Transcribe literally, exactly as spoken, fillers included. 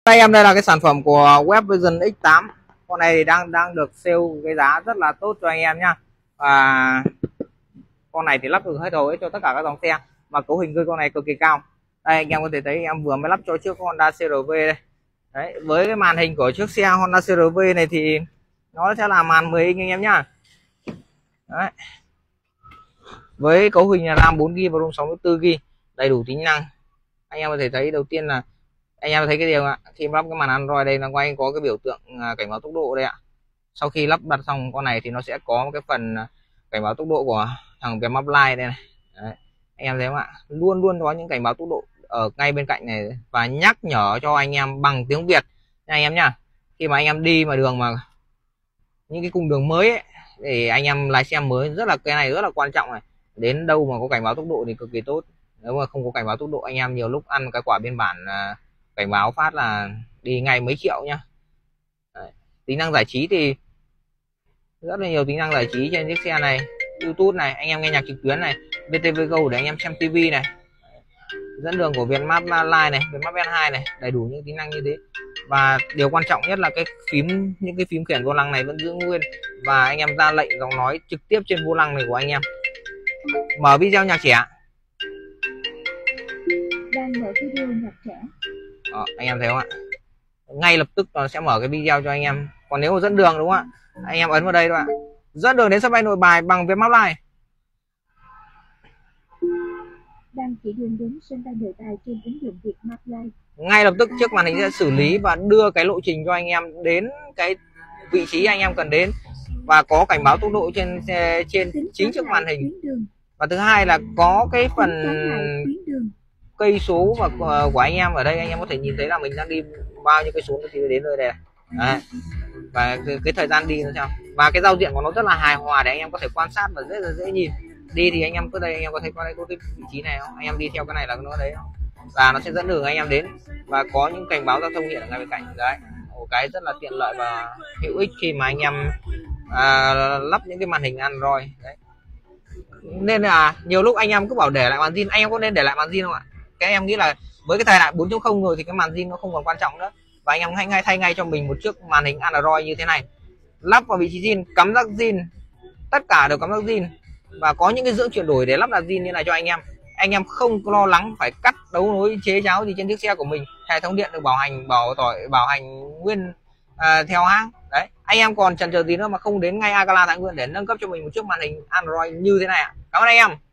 Đây em, đây là cái sản phẩm của Web Vision X tám. Con này thì đang đang được sale cái giá rất là tốt cho anh em nhá. Và con này thì lắp được hết rồi cho tất cả các dòng xe, mà cấu hình cơ con này cực kỳ cao. Đây anh em có thể thấy em vừa mới lắp cho chiếc Honda xê rờ vê đây. Đấy, với cái màn hình của chiếc xe Honda xê rờ vê này thì nó sẽ là màn mười inch anh em nhá. Đấy. Với cấu hình là RAM bốn gi ga bai và ROM sáu mươi tư gi ga bai, đầy đủ tính năng. Anh em có thể thấy đầu tiên là anh em thấy cái điều ạ, khi lắp cái màn Android đây là quay có cái biểu tượng cảnh báo tốc độ đây ạ. Sau khi lắp đặt xong con này thì nó sẽ có một cái phần cảnh báo tốc độ của thằng Vietmap Lite đây này. Đấy. Anh em thấy không ạ, luôn luôn có những cảnh báo tốc độ ở ngay bên cạnh này và nhắc nhở cho anh em bằng tiếng Việt nha anh em nhá. Khi mà anh em đi mà đường mà những cái cung đường mới ấy, để anh em lái xe mới, rất là cái này rất là quan trọng này. Đến đâu mà có cảnh báo tốc độ thì cực kỳ tốt. Nếu mà không có cảnh báo tốc độ anh em nhiều lúc ăn cái quả biên bản cảnh báo phát là đi ngay mấy triệu nhá. Đấy. Tính năng giải trí thì rất là nhiều tính năng giải trí trên chiếc xe này. YouTube này, anh em nghe nhạc trực tuyến này, vê tê vê Go để anh em xem tivi này, dẫn đường của Vietmap Lite này, Vietmap N hai này, đầy đủ những tính năng như thế. Và điều quan trọng nhất là cái phím, những cái phím khiển vô lăng này vẫn giữ nguyên, và anh em ra lệnh giọng nói trực tiếp trên vô lăng này của anh em. Mở video nhạc trẻ. Đang mở video nhạc trẻ. Đó, anh em thấy không ạ? Ngay lập tức nó sẽ mở cái video cho anh em. Còn nếu mà dẫn đường đúng không ạ? Anh em ấn vào đây các bạn. Dẫn đường đến sân bay Nội Bài bằng Vietmap Lite. Đang chỉ đường đến sân bay Nội Bài trên ứng dụng Vietmap Lite. Ngay lập tức chiếc màn hình sẽ xử lý và đưa cái lộ trình cho anh em đến cái vị trí anh em cần đến, và có cảnh báo tốc độ trên trên chính chiếc màn hình. Và thứ hai là có cái phần cây số và của anh em ở đây, anh em có thể nhìn thấy là mình đang đi bao nhiêu cây số thì đến nơi đây. Đấy. Và cái, cái thời gian đi làm sao, và cái giao diện của nó rất là hài hòa để anh em có thể quan sát và rất là dễ nhìn. Đi thì anh em cứ đây, anh em có thấy qua đây có cái vị trí này không, anh em đi theo cái này là nó đấy không, và nó sẽ dẫn đường anh em đến, và có những cảnh báo giao thông hiện ở ngay bên cạnh. Đấy, một cái rất là tiện lợi và hữu ích khi mà anh em à, lắp những cái màn hình Android. Đấy. Nên là nhiều lúc anh em cứ bảo để lại màn zin, anh em có nên để lại màn zin không ạ? Cái em nghĩ là với cái thời đại bốn chấm không rồi thì cái màn zin nó không còn quan trọng nữa, và anh em hãy ngay thay ngay cho mình một chiếc màn hình Android như thế này, lắp vào vị trí zin, cắm rắc zin, tất cả đều cắm rắc zin, và có những cái dưỡng chuyển đổi để lắp đặt zin như này cho anh em. Anh em không lo lắng phải cắt đấu nối chế cháo gì trên chiếc xe của mình, hệ thống điện được bảo hành bảo tỏi bảo hành nguyên à, theo hãng. Đấy, anh em còn chần chờ gì nữa mà không đến ngay Agala Thái Nguyên để nâng cấp cho mình một chiếc màn hình Android như thế này ạ. Cảm ơn anh em.